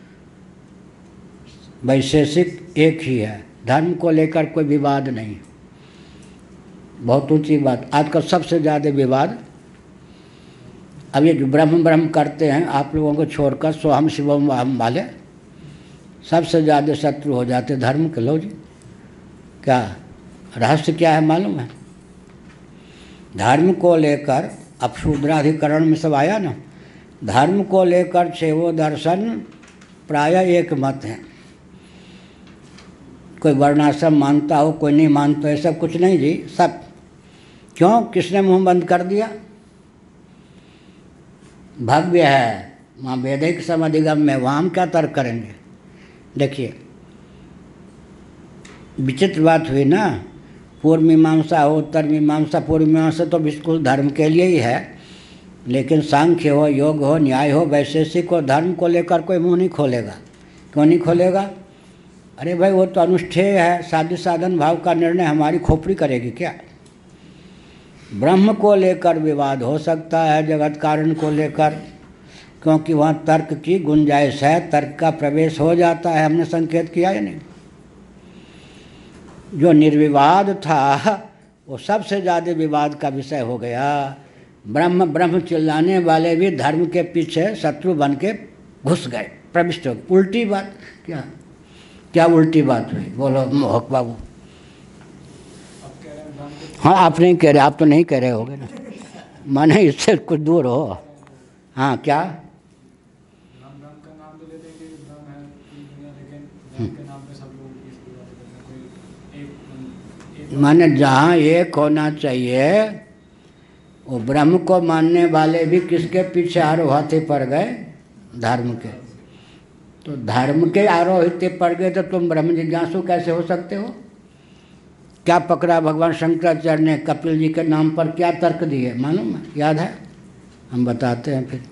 वैशेषिक एक ही है। धर्म को लेकर कोई विवाद नहीं। बहुत ऊंची बात। आजकल सबसे ज़्यादा विवाद अब ये जो ब्रह्म ब्रह्म करते हैं आप लोगों को छोड़कर, सोहम शिवम वहम वाले सबसे ज़्यादा शत्रु हो जाते धर्म के लोग। क्या रहस्य क्या है मालूम है? धर्म को लेकर अब शूद्राधिकरण में सब आया ना, धर्म को लेकर छेवो दर्शन प्रायः एक मत है। कोई वर्णाश्रम मानता हो, कोई नहीं मानता, ऐसा कुछ नहीं जी, सब। क्यों? किसने मुंह बंद कर दिया? भव्य है, वहाँ वैदिक समाधिगम में, वहाँ हम क्या तर्क करेंगे? देखिए विचित्र बात हुई ना। पूर्व मीमांसा हो, उत्तर मीमांसा। पूर्व मीमांसा तो बिल्कुल धर्म के लिए ही है, लेकिन सांख्य हो, योग हो, न्याय हो, वैशेषिक हो, धर्म को लेकर कोई मुंह नहीं खोलेगा। क्यों नहीं खोलेगा? अरे भाई वो तो अनुष्ठेय है, साध्य साधन भाव का निर्णय हमारी खोपड़ी करेगी क्या? ब्रह्म को लेकर विवाद हो सकता है, जगत कारण को लेकर, क्योंकि वहाँ तर्क की गुंजाइश है, तर्क का प्रवेश हो जाता है। हमने संकेत किया या नहीं? जो निर्विवाद था वो सबसे ज़्यादा विवाद का विषय हो गया। ब्रह्म ब्रह्म चिल्लाने वाले भी धर्म के पीछे शत्रु बन के घुस गए, प्रविष्ट हो गए। उल्टी बात क्या क्या उल्टी बात हुई? बोलो मोहक बाबू। हाँ, आप नहीं कह रहे, आप तो नहीं कह रहे होगे ना, माने इससे कुछ दूर हो। हाँ, क्या माने जहाँ एक होना चाहिए, वो ब्रह्म को मानने वाले भी किसके पीछे आरोहित पड़ गए? धर्म के। तो धर्म के आरोहित पड़ गए तो तुम ब्रह्म जिज्ञासु कैसे हो सकते हो? क्या पकड़ा भगवान शंकराचार्य ने कपिल जी के नाम पर? क्या तर्क दिए मालूम है? याद है? हम बताते हैं फिर।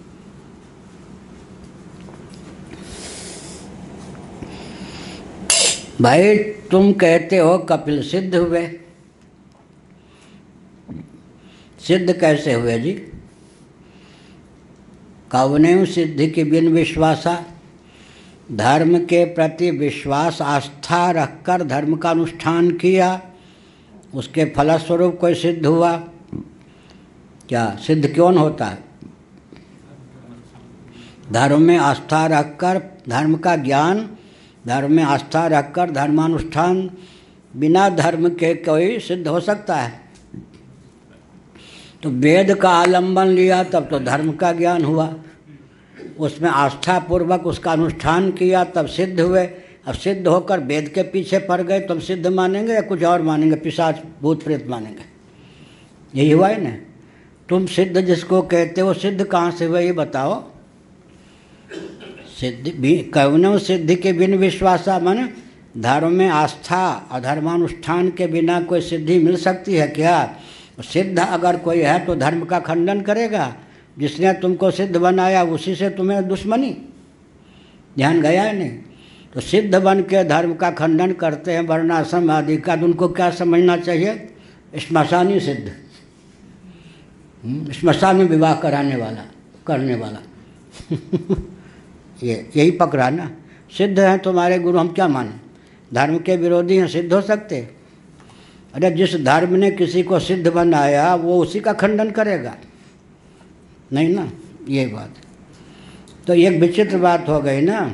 भाई तुम कहते हो कपिल सिद्ध हुए, सिद्ध कैसे हुए जी? कवने सिद्धि के बिन विश्वासा, धर्म के प्रति विश्वास आस्था रखकर धर्म का अनुष्ठान किया, उसके फलस्वरूप कोई सिद्ध हुआ। क्या सिद्ध क्यों होता है? धर्म में आस्था रखकर, धर्म का ज्ञान, धर्म में आस्था रखकर धर्मानुष्ठान, बिना धर्म के कोई सिद्ध हो सकता है? तो वेद का आलंबन लिया तब तो धर्म का ज्ञान हुआ, उसमें आस्था पूर्वक उसका अनुष्ठान किया तब सिद्ध हुए। अब सिद्ध होकर वेद के पीछे पड़ गए, तुम सिद्ध मानेंगे या कुछ और मानेंगे? पिशाच भूत प्रेत मानेंगे? यही हुआ है ना। तुम सिद्ध जिसको कहते हो, सिद्ध कहाँ से हुए ये बताओ? सिद्धि भी कवनो सिद्धि के बिन विश्वासा, माने धर्म में आस्था और धर्मानुष्ठान के बिना कोई सिद्धि मिल सकती है क्या? सिद्ध अगर कोई है तो धर्म का खंडन करेगा। जिसने तुमको सिद्ध बनाया उसी से तुम्हें दुश्मनी। ध्यान गया है नहीं? तो सिद्ध बन के धर्म का खंडन करते हैं वर्णाश्रम आदि का, तो उनको क्या समझना चाहिए? श्मशानी सिद्ध, श्मशान में विवाह कराने वाला, करने वाला ये यही पकड़ा ना। सिद्ध हैं तुम्हारे गुरु, हम क्या माने? धर्म के विरोधी हैं, सिद्ध हो सकते? अरे जिस धर्म ने किसी को सिद्ध बनाया वो उसी का खंडन करेगा नहीं ना, ये बात। तो एक विचित्र बात हो गई ना।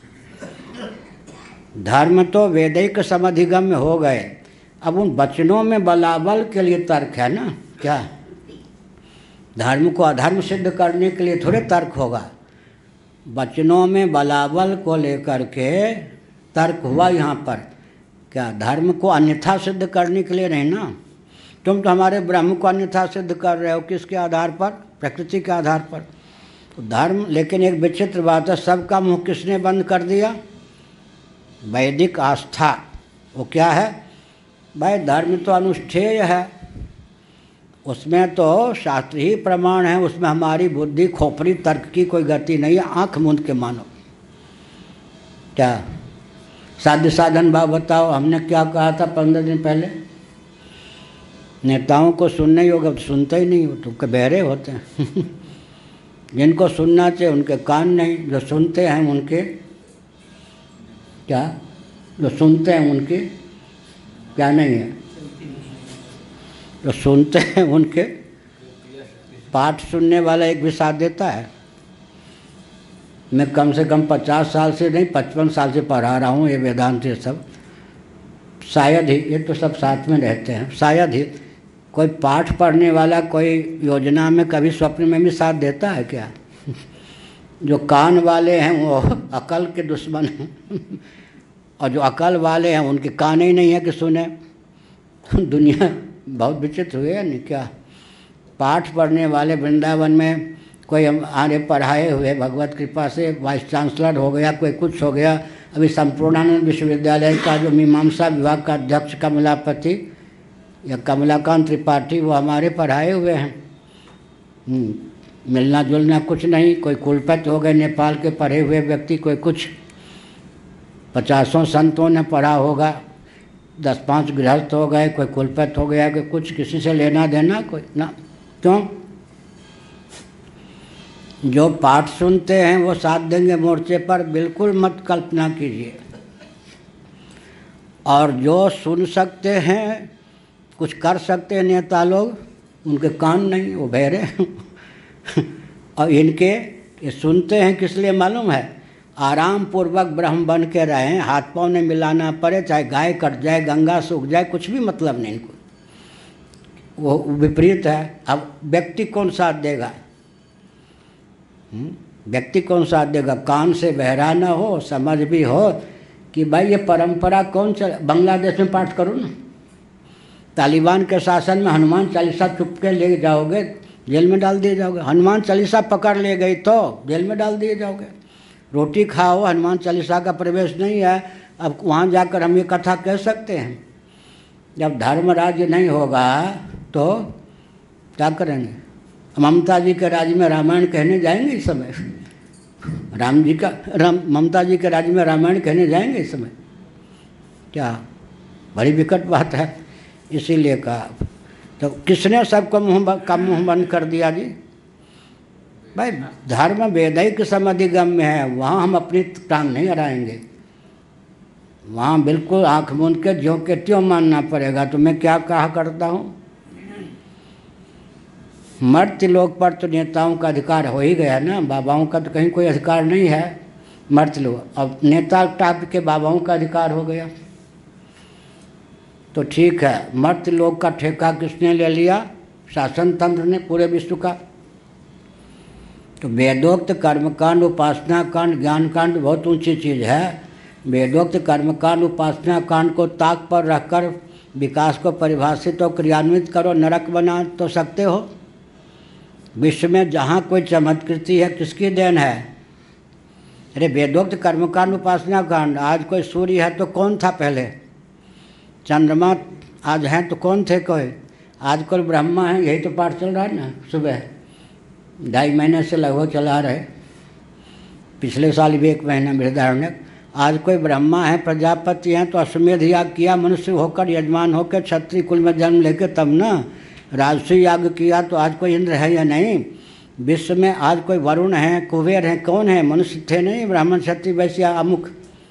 धर्म तो वैदिक समधिगम्य हो गए, अब उन वचनों में बलाबल के लिए तर्क है ना। क्या धर्म को अधर्म सिद्ध करने के लिए थोड़े तर्क होगा? वचनों में बलाबल को लेकर के तर्क हुआ यहाँ पर। क्या धर्म को अन्यथा सिद्ध करने के लिए नहीं ना। तुम तो हमारे ब्रह्म को अन्यथा सिद्ध कर रहे हो, किसके आधार पर? प्रकृति के आधार पर। तो धर्म, लेकिन एक विचित्र बात है, सबका मुंह किसने बंद कर दिया? वैदिक आस्था। वो क्या है भाई? धर्म तो अनुष्ठेय है, उसमें तो शास्त्रीय प्रमाण है, उसमें हमारी बुद्धि खोपड़ी तर्क की कोई गति नहीं है। आंख मूंद के मानो। क्या साध्य साधन भाव बताओ? हमने क्या कहा था पंद्रह दिन पहले? नेताओं को सुनने योग्य तो सुनते ही नहीं हो, तो बहरे होते हैं जिनको सुनना चाहिए उनके कान नहीं, जो सुनते हैं उनके क्या, जो सुनते हैं उनके क्या नहीं है, जो सुनते हैं उनके पाठ सुनने वाला एक भी साथ देता है। मैं कम से कम पचास साल से नहीं पचपन साल से पढ़ा रहा हूँ ये वेदांत, ये सब शायद ही, ये तो सब साथ में रहते हैं, शायद ही कोई पाठ पढ़ने वाला कोई योजना में कभी स्वप्न में भी साथ देता है क्या? जो कान वाले हैं वो अकल के दुश्मन हैं और जो अकल वाले हैं उनके कान ही नहीं है कि सुने। दुनिया बहुत विचित्र हुई है नहीं क्या? पाठ पढ़ने वाले वृंदावन में कोई आने पढ़ाए हुए भगवत कृपा से वाइस चांसलर हो गया, कोई कुछ हो गया। अभी संपूर्णानंद विश्वविद्यालय का जो मीमांसा विभाग का अध्यक्ष कमलापति या कमलाकांत त्रिपाठी, वो हमारे पढ़ाए हुए हैं। मिलना जुलना कुछ नहीं, कोई कुलपति हो गए नेपाल के पढ़े हुए व्यक्ति, कोई कुछ। पचासों संतों ने पढ़ा होगा, दस पाँच गृहस्थ हो गए, कोई कुलपति हो गया, कि कुछ किसी से लेना देना कोई ना। क्यों? जो पाठ सुनते हैं वो साथ देंगे मोर्चे पर, बिल्कुल मत कल्पना कीजिए। और जो सुन सकते हैं, कुछ कर सकते हैं नेता लोग, उनके कान नहीं, वो बहरे और इनके ये सुनते हैं किस लिए मालूम है? आराम पूर्वक ब्रह्म बन के रहें, हाथ पाँव ने मिलाना पड़े, चाहे गाय कट जाए, गंगा सूख जाए, कुछ भी मतलब नहीं इनको। वो विपरीत है। अब व्यक्ति कौन साथ देगा? व्यक्ति कौन साथ देगा? कान से बहरा ना हो, समझ भी हो कि भाई ये परंपरा कौन चल। बांग्लादेश में पाठ करो ना, तालिबान के शासन में हनुमान चालीसा चुप के ले जाओगे, जेल में डाल दिए जाओगे। हनुमान चालीसा पकड़ ले गई तो जेल में डाल दिए जाओगे। रोटी खाओ, हनुमान चालीसा का प्रवेश नहीं है। अब वहाँ जाकर हम ये कथा कह सकते हैं? जब धर्म राज्य नहीं होगा तो क्या करेंगे? ममता जी के राज्य में रामायण कहने जाएंगे इस समय? राम जी का राम ममता जी के राज्य में रामायण कहने जाएंगे इस समय? क्या बड़ी विकट बात है। इसीलिए कहा, तो किसने सबको मुँह का मुँह बंद कर दिया जी? भाई धर्म वैदिक समधिगम्य है, वहाँ हम अपनी टांग नहीं अड़ाएंगे। वहाँ बिल्कुल आँख मूंद के ज्यों के त्यों मानना पड़ेगा। तो मैं क्या कहा करता हूँ, मर्त्य लोक पर तो नेताओं का अधिकार हो ही गया ना, बाबाओं का तो कहीं कोई अधिकार नहीं है। मर्त्य लोग, अब नेता टाप के बाबाओं का अधिकार हो गया तो ठीक है। मर्त्य लोक का ठेका किसने ले लिया? शासन तंत्र ने, पूरे विश्व का। तो वेदोक्त कर्मकांड, उपासना कांड, ज्ञान कांड बहुत ऊंची चीज़ है। वेदोक्त कर्मकांड, उपासना कांड को ताक पर रखकर विकास को परिभाषित और क्रियान्वित करो, नरक बना तो सकते हो? विश्व में जहाँ कोई चमत्कृति है किसकी देन है? अरे वेदोक्त कर्मकांड, उपासना कांड, आज कोई सूर्य है तो कौन था पहले? चंद्रमा आज हैं तो कौन थे कोई? आज कोई ब्रह्मा है, यही तो पाठ चल रहा है ना। सुबह ढाई महीने से लगभग चला रहे, पिछले साल भी एक महीना बृहदारण्यक। आज कोई ब्रह्मा है, प्रजापति हैं, तो अश्वमेध याग किया मनुष्य होकर, यजमान होकर, क्षत्रिय कुल में जन्म लेके, तब ना राजसी याग किया। तो आज कोई इंद्र है या नहीं? विश्व में आज कोई वरुण है, कुबेर हैं, कौन है? मनुष्य थे नहीं, ब्राह्मण क्षत्रिय वैश्य अमुक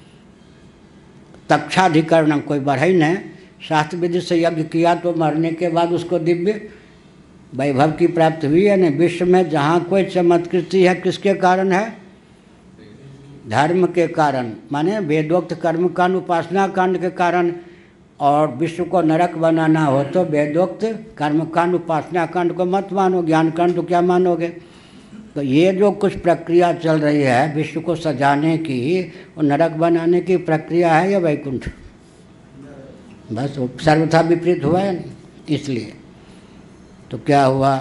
तक्षाधिकरणम, कोई बढ़ई नहीं। शास्त्र विधि से यज्ञ किया तो मरने के बाद उसको दिव्य वैभव की प्राप्ति हुई है। नहीं, विश्व में जहाँ कोई चमत्कृति है किसके कारण है? धर्म के कारण, माने वेदोक्त कर्मकांड, उपासना कांड के कारण। और विश्व को नरक बनाना हो तो वेदोक्त कर्मकांड, उपासना कांड को मत मानो, ज्ञान कांड तो क्या मानोगे? तो ये जो कुछ प्रक्रिया चल रही है विश्व को सजाने की और नरक बनाने की प्रक्रिया है या वैकुंठ? बस वो सर्वथा विपरीत हुआ है नहीं। इसलिए तो क्या हुआ,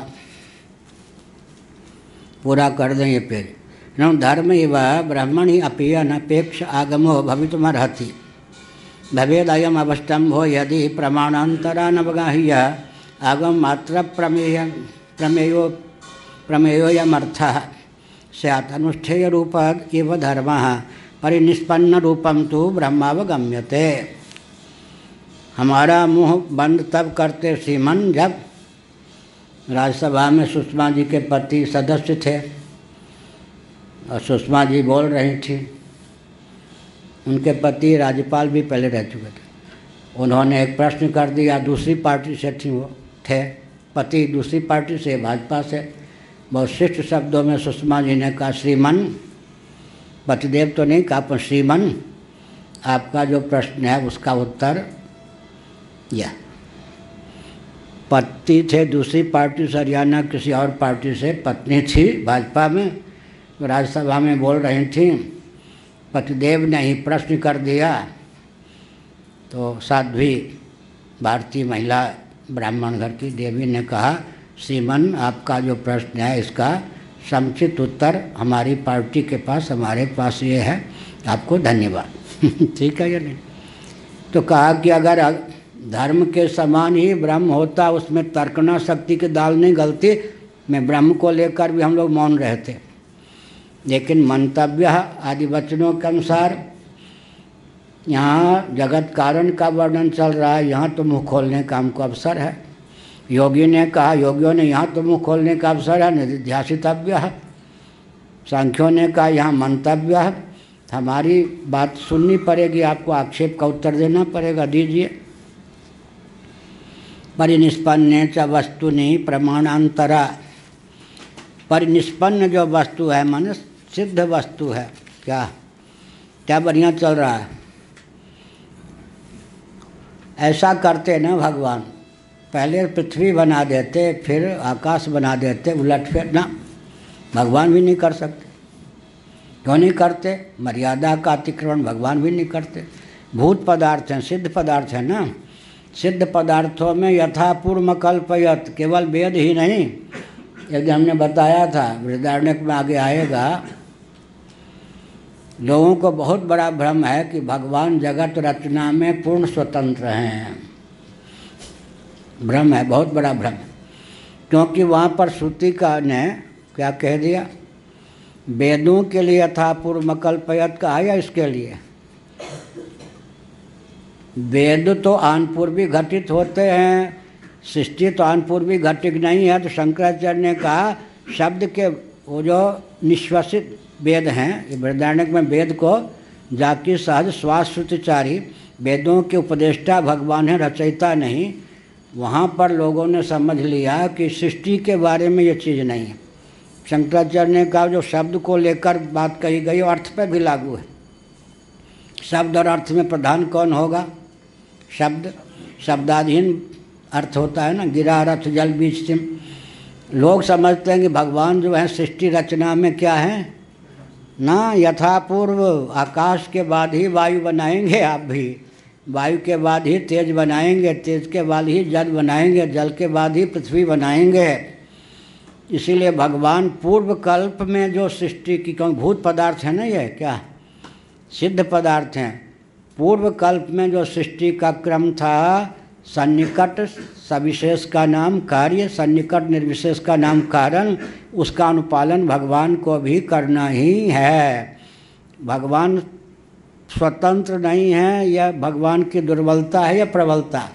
पूरा कर दें ये पेड़। न धर्म इव ब्राह्मण ही अपीय अनपेक्ष आगमो भवितुमर्हति भवेदयम अवस्तंभो यदि प्रमाणांतरा नवगाह्य आगम मात्र प्रमेय प्रमेयो प्रमेयोयमर्थः स्यात् अनुष्ठेय रूप एव धर्मः परिनिष्पन्न रूपम तो ब्रह्मावगम्यते। हमारा मुंह बंद तब करते श्रीमन जब राज्यसभा में सुषमा जी के पति सदस्य थे और सुषमा जी बोल रही थी। उनके पति राज्यपाल भी पहले रह चुके थे। उन्होंने एक प्रश्न कर दिया, दूसरी पार्टी से थी वो थे पति, दूसरी पार्टी से, भाजपा से। बहुत शिष्ट शब्दों में सुषमा जी ने कहा, श्रीमन, पतिदेव तो नहीं कहा, पर श्रीमन, आपका जो प्रश्न है उसका उत्तर यह। पति थे दूसरी पार्टी से, हरियाणा किसी और पार्टी से, पत्नी थी भाजपा में, राज्यसभा में बोल रही थी। पतिदेव ने ही प्रश्न कर दिया तो साध्वी भारतीय महिला ब्राह्मण घर की देवी ने कहा, श्रीमन, आपका जो प्रश्न है इसका समुचित उत्तर हमारी पार्टी के पास, हमारे पास ये है, आपको धन्यवाद। ठीक है या नहीं? तो कहा कि अगर धर्म के समान ही ब्रह्म होता, उसमें तर्कना शक्ति की दाल नहीं गलती, मैं ब्रह्म को लेकर भी हम लोग मौन रहे थे। लेकिन मंतव्य आदि वचनों के अनुसार यहाँ जगत कारण का वर्णन चल रहा है, यहाँ तो मुँह खोलने का हमको अवसर है। योगी ने कहा, योगियों ने यहाँ तो मुँह खोलने का अवसर है, निधिध्यासितव्य है। सांख्यों ने कहा यहाँ मंतव्य है, हमारी बात सुननी पड़ेगी, आपको आक्षेप का उत्तर देना पड़ेगा, दीजिए। परिनिष्पन्ने च वस्तुनि प्रमाणांतरा, परिनिष्पन्न जो वस्तु है माने सिद्ध वस्तु है। क्या क्या बढ़िया चल रहा है। ऐसा करते ना भगवान, पहले पृथ्वी बना देते, फिर आकाश बना देते, उलट फिर ना, भगवान भी नहीं कर सकते। क्यों नहीं करते? मर्यादा का अतिक्रमण भगवान भी नहीं करते। भूत पदार्थ हैं, सिद्ध पदार्थ है ना, सिद्ध पदार्थों में यथापूर्व कल्पयत, केवल वेद ही नहीं। एक दिन हमने बताया था, बृहदारण्यक में आगे आएगा, लोगों को बहुत बड़ा भ्रम है कि भगवान जगत रचना में पूर्ण स्वतंत्र हैं। भ्रम है, बहुत बड़ा भ्रम, क्योंकि वहाँ पर श्रुति का ने क्या कह दिया, वेदों के लिए यथापूर्व कल्पयत कहा या इसके लिए? वेद तो आनपूर्वी घटित होते हैं, सृष्टि तो आनपूर्वी घटित नहीं है। तो शंकराचार्य ने कहा शब्द के वो जो निश्वसित वेद हैं, ये बृहदारण्यक में वेद को जाकी सहज स्वाश्रुतिचारी, वेदों के उपदेष्टा भगवान है, रचयिता नहीं। वहाँ पर लोगों ने समझ लिया कि सृष्टि के बारे में ये चीज़ नहीं है। शंकराचार्य ने कहा जो शब्द को लेकर बात कही गई वो अर्थ पर भी लागू है। शब्द और अर्थ में प्रधान कौन होगा? शब्द, शब्दाधीन अर्थ होता है ना, गिरा रथ जल बीज सिम। लोग समझते हैं कि भगवान जो है सृष्टि रचना में क्या है ना, यथापूर्व आकाश के बाद ही वायु बनाएंगे, आप भी वायु के बाद ही तेज बनाएंगे, तेज के बाद ही जल बनाएंगे, जल के बाद ही पृथ्वी बनाएंगे। इसीलिए भगवान पूर्व कल्प में जो सृष्टि की, क्योंकि भूत पदार्थ है ना, ये क्या सिद्ध पदार्थ हैं, पूर्व कल्प में जो सृष्टि का क्रम था, सन्निकट सविशेष का नाम कार्य, सन्निकट निर्विशेष का नाम कारण, उसका अनुपालन भगवान को भी करना ही है। भगवान स्वतंत्र नहीं है, यह भगवान की दुर्बलता है या प्रबलता?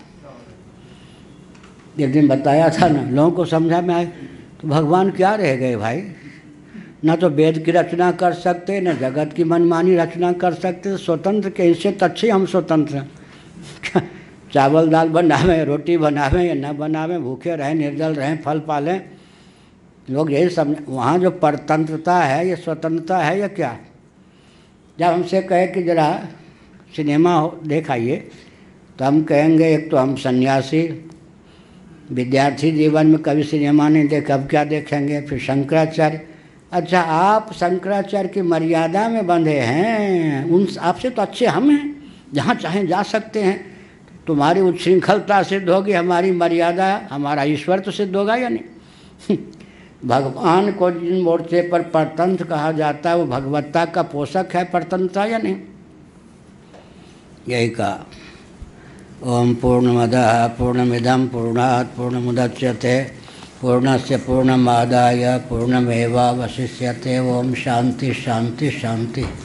एक दिन बताया था ना, लोगों को समझा में आए, तो भगवान क्या रह गए भाई, ना तो वेद की रचना कर सकते, न जगत की मनमानी रचना कर सकते, स्वतंत्र के इससे तो अच्छे हम स्वतंत्र हैं। चावल दाल बनावें, रोटी बनावें या न बनावें, भूखे रहें, निर्जल रहें, फल पालें, लोग यही समझ। वहाँ जो परतंत्रता है ये स्वतंत्रता है या क्या? जब हमसे कहे कि ज़रा सिनेमा हो देख आइए, तो हम कहेंगे एक तो हम सन्यासी, विद्यार्थी जीवन में कभी सिनेमा नहीं देखा, अब क्या देखेंगे? फिर शंकराचार्य, अच्छा आप शंकराचार्य की मर्यादा में बंधे हैं, उन आपसे तो अच्छे हम हैं, जहाँ चाहें जा सकते हैं। तुम्हारी उच्छृंखलता सिद्ध होगी, हमारी मर्यादा, हमारा ईश्वर तो सिद्ध होगा या नहीं? भगवान को जिन मोर्चे पर परतंत्र कहा जाता है वो भगवत्ता का पोषक है, परतंत्रता या नहीं? यही कहा। ओम पूर्णमदः पूर्णमिदं पूर्णात् पूर्णमुदच्यते पूर्णस्य पूर्णमादाय पूर्णमेवावशिष्यते। ओम शांति शांति शांति।